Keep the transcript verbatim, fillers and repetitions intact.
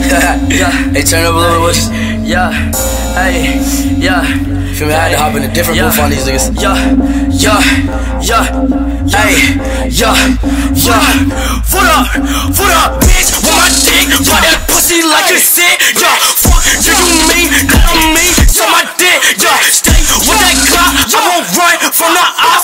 Yeah. Hey, turn up a little bit. Yeah. Hey. Yeah. Feel me? I had to hop in a different yeah. booth on these niggas. Yeah. Yeah. Yeah. Hey. Yeah. Yeah. Foot up. Foot up, bitch. With my dick. Ride that pussy like a sick. Yeah. Fuck you, you mean. That on me. So my dick. Yeah. Stay with that clock. I won't run from the eye.